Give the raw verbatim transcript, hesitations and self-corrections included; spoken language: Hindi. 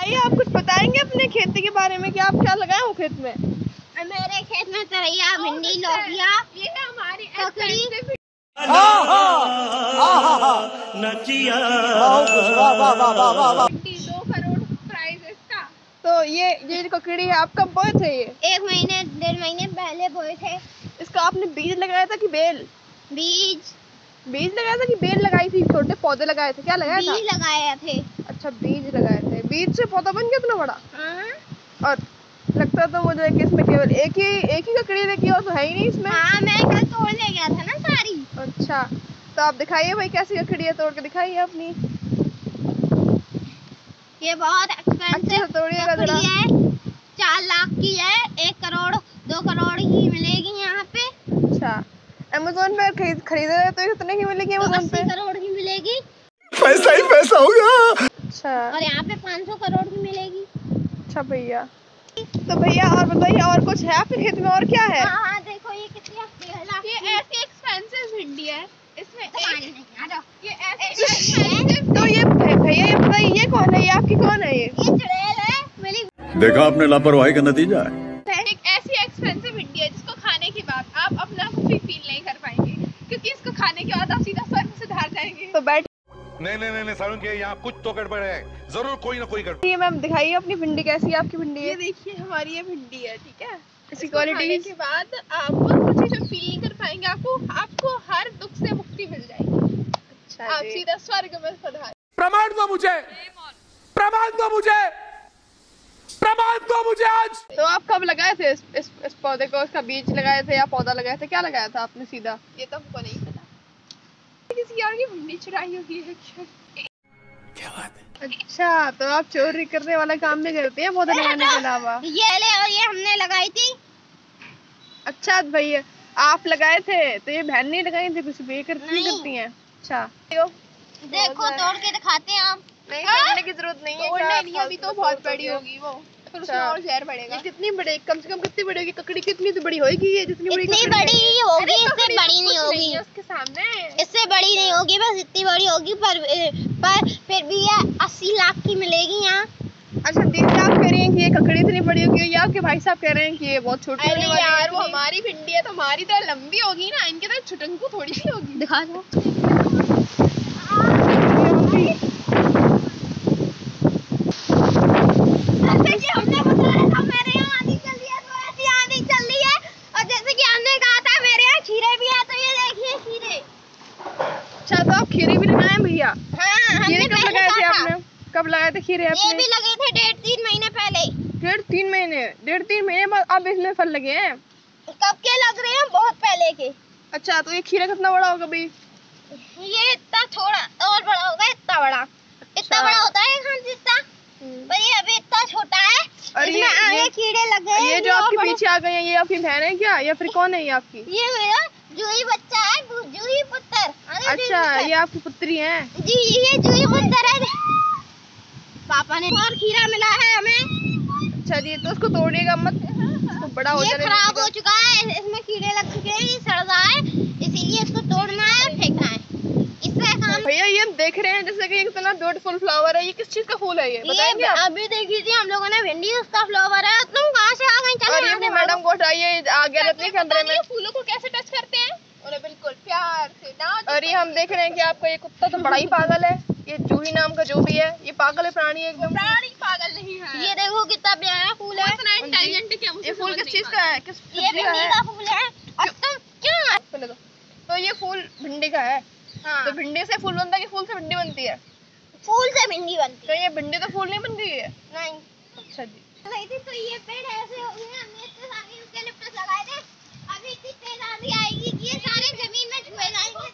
बताइए, आप कुछ बताएंगे अपने खेती के बारे में कि आप क्या लगाए हो खेत में? मेरे खेत में तरैया, भिंडी, लौकिया, ये है हमारी ककड़ी। दो करोड़ प्राइस इसका। तो ये ये ककड़ी है, आप कब बोए थे? ये एक महीने डेढ़ महीने पहले बोए थे। इसका आपने बीज लगाया था कि बेल? बीज बीज लगाया था कि बेल लगाई थी? छोटे पौधे लगाए थे, क्या लगाया था? बीज लगाए थे। अच्छा, बीज लगाए थे। बीज से पौधा बन गया इतना बड़ा? हाँ। और लगता तो मुझे कि इसमें केवल एक ही एक ही ककड़ी लगी और तो है ही नहीं इसमें। हाँ, मैं कल तोड़ ले गया था ना सारी। अच्छा, तो आप दिखाइए भाई कैसी ककड़ी है, तोड़ के दिखाइए अपनी। ये बहुत एक्सपेंसिव ककड़ी है, चार लाख की है, एक करोड़ दो करोड़ की मिलेगी यहाँ पे। अच्छा, अमेज़न पे खरीद खरीद रहे तो कितने की मिलेगी अमेज़न पे? अस्सी करोड़ की मिलेगी। पैसा ही पैसा होगा। अच्छा, और यहाँ पे पाँच सौ करोड़ की मिलेगी। अच्छा भैया, तो भैया और बताइए, और कुछ है आपके खेत में? और क्या है? हाँ हाँ, देखो ये कितनी अच्छी, ये ऐसी एक्सपेंसिव भिंडी है, इसमें पानी नहीं आ रहा। ये ऐसी एक्सपेंसिव। तो ये भैया ये बताइए, ये कौन है? ये आपकी कौन है? ये ये चुड़ैल है मेरी। देखा आपने लापरवाही का नतीजा है। एक ऐसी एक्सपेंसिव भिंडी है जिसको खाने के बाद आप अपना कुछ भी फील नहीं कर पाएंगे, क्योंकि इसको खाने के बाद आप सीधा स्वर्ग में सुधार जाएंगे। तो बैठ नहीं नहीं नहीं सारुण के यहाँ कुछ तो गड़बड़ है, जरूर कोई ना कोई गड़बड़। ये मैम दिखाइए अपनी भिंडी कैसी है आपकी भिंडी? ये देखिए हमारी ये भिंडी है, ठीक है। इसकी क्वालिटी के बाद आप कुछ चीज़ फील नहीं कर पाएंगे, आपको आपको हर दुख से मुक्ति मिल जाएगी। अच्छा, आप सीधा स्वर्ग में पधार। प्रमाण दो मुझे, प्रमाण दो मुझे, प्रमाण दो मुझे आज। तो आप कब लगाए थे इस, इस, इस पौधे को? इसका बीज लगाए थे या पौधा लगाए थे? क्या लगाया था आपने सीधा? ये तो हमको नहीं पता, किसी और की भिंडी चुराई होगी है क्या? क्या बात है? अच्छा, तो आप चोरी करने वाला काम भी करते हैं पौधे लगाने के अलावा? ये ले, और ये हमने लगाई थी। अच्छा भैया, आप लगाए थे तो ये बहन नहीं लगाई थी? कुछ भी कर, नहीं करती हैं? अच्छा, देखो तोड़ के दिखाते हैं आप। नहीं तोड़ने की जरूरत नहीं है। तोड़ने नहीं, अभी तो बहुत बड़ी होगी वो, फिर उसमें और जहर बढ़ेगा। कितनी बड़ी, कम से कम कितनी बड़ी होगी ककड़ी? कितनी तो बड़ी होगी ये, जितनी बड़ी इतनी बड़ी होगी, इससे बड़ी नहीं होगी। उसके सामने इससे बड़ी नहीं होगी, बस इतनी बड़ी होगी, पर पर फिर भी ये अस्सी लाख की मिलेगी यहाँ। अच्छा दीदी, आप कह रही हैं कि ये ककड़ी इतनी बड़ी होगी, या आपके भाई साहब कह रहे हैं कि ये बहुत छोटी होने वाली है? यार वो हमारी भिंडी है तो हमारी तो लंबी होगी ना, इनके तो छुटंकू थोड़ी सी होगी। दिखा दो। जैसे कि हमने बताया था मेरे यहाँ आंधी चल रही है, तो ऐसी आंधी चल रही है, और जैसे कि हमने कहा था मेरे यहाँ खीरे भी है, तो ये देखिए खीरे। अच्छा, तो आप खीरे भी लगाए भैया? हाँ, हमने कब लगाए थे आपने? कब लगाए थे खीरे आपने? ये भी लगे थे डेढ़ तीन महीने पहले। डेढ़ तीन महीने डेढ़ तीन महीने बाद अब इसमें फल लगे हैं? कब के लग रहे हैं? बहुत पहले के। अच्छा, तो ये खीरा कितना बड़ा होगा भाई? ये इतना थोड़ा और बड़ा होगा, इतना बड़ा। इतना बड़ा होता है खान जितना, पर ये अभी इतना छोटा है। और इसमें ये, आगे ये कीड़े लगे हैं। ये जो आपके पीछे आ गए हैं, ये आपकी बहन है क्या, या फिर कौन है ये आपकी? ये मेरा जूही बच्चा है, जूही पुत्र। अच्छा, ये आपकी पुत्री है? जी, ये जूही पुत्र है। पापा ने और खीरा मिला है हमें। अच्छा जी, तो उसको तोड़िएगा मत, तो बड़ा हो ये खराब हो चुका है, इसमें कीड़े लग चुके हैं, ये सड़ रहा है, इसीलिए इसको तोड़ना है और फेंकना है। इससे काम। भैया ये हम देख रहे हैं जैसे कि इतना ब्यूटीफुल फ्लावर है, ये किस चीज का फूल है? ये बताएंगे आप? अभी देखी थी हम लोगों ने भिंडी, उसका फ्लावर है। तुम कहाँ से आ गई? चलो ये मैडम को हटाइए, आगे रहते हैं अंदर में। फूलों को कैसे टच करते हैं? उन्हें बिल्कुल प्यार से ना। और ये हम देख रहे हैं कि आपका ये कुत्ता तो बड़ा ही पागल है, ये जूही नाम का जो भी है, ये पागल है प्राणी है एकदम। प्राणी पागल नहीं है। ये देखो कितना प्यारा फूल है, इतना इंटेलिजेंट है क्या? मुझे ये फूल किस चीज का है? किस ये भिंडी का फूल है। और तुम क्यों? पहले तो तो ये फूल भिंडी का है। हाँ। तो भिंडी से फूल बनता है कि फूल से भिंडी बनती है? फूल से भिंडी बनती तो ये भिंडी तो फूल नहीं बन रही है? नहीं। अच्छा जी, तो ये पेड़ ऐसे हो गए, हमने इतने सारे यूकेलिप्टस लगाए थे, अभी इतनी तेज आंधी आएगी कि ये सारे जमीन में छुए जाएंगे।